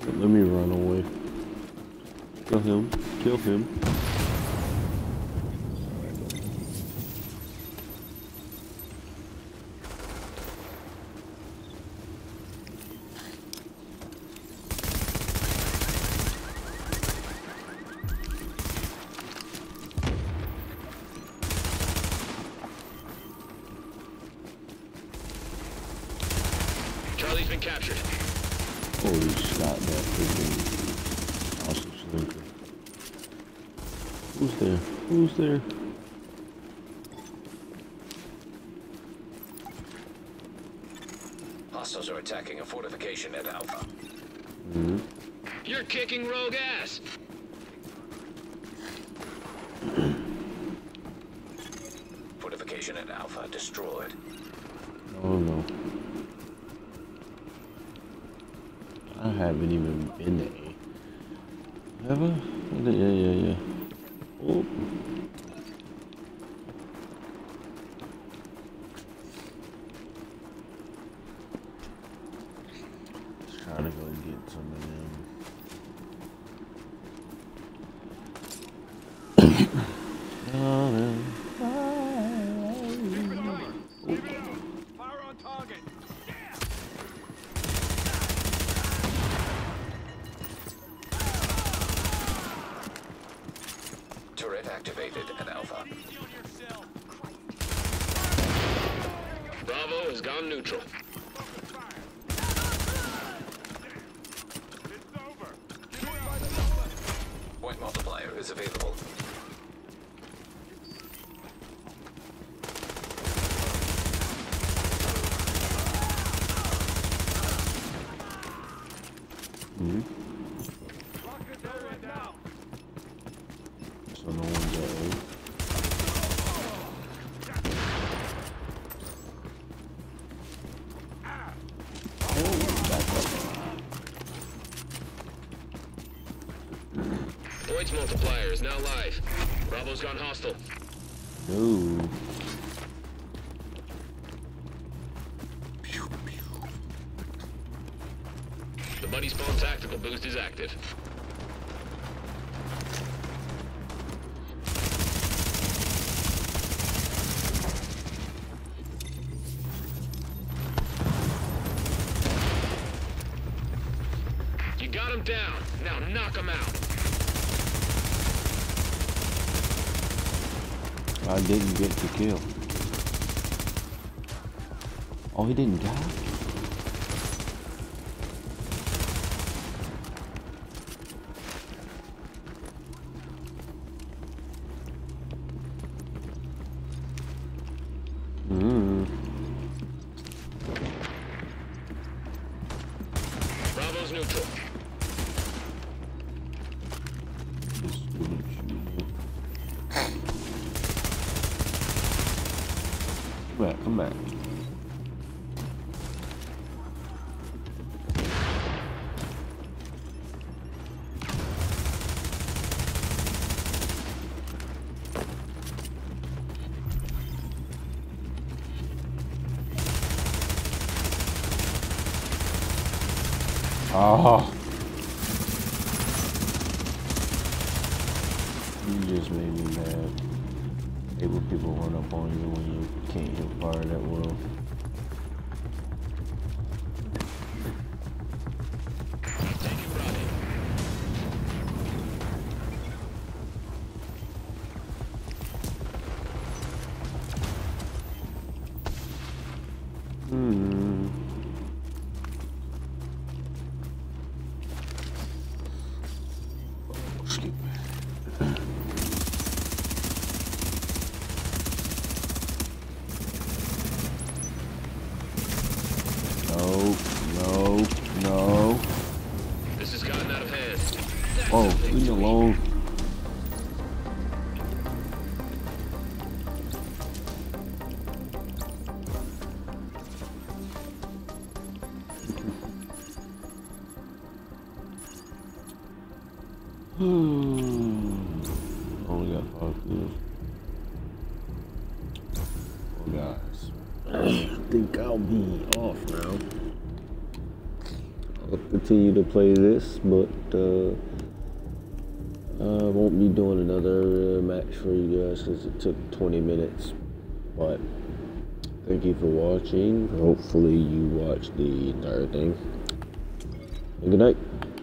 Let me run away. Kill him. Kill him. Charlie's been captured. Holy shot, that freaking sausage linker. Who's there? Who's there? Hostiles are attacking a fortification at Alpha. Mm-hmm. You're kicking rogue ass. Fortification at Alpha destroyed. Oh no. I haven't even been to A. Have I? Yeah. Oh. Let's try to go get some of them. Fire on target. Turret activated at Alpha. Bravo has gone neutral. Point multiplier is available. Mm-hmm. So no one's at A. Points multiplier is now live. Bravo's gone hostile. No. The Buddy Spawn tactical boost is active. You got him down. Now knock him out. I didn't get the kill. Oh, he didn't die? Bravo's neutral. Come back. Oh. You just made me mad. Hey, when people run up on you when you can't hit fire that well. Thank you, Bravo. Excuse me. No. This has gotten out of hand. Oh, leave me alone. Only got 5 kills. Oh, guys. I think I'll be off now. continue to play this, but I won't be doing another match for you guys because it took 20 minutes. But thank you for watching. Hopefully you watched the entire thing. Good night.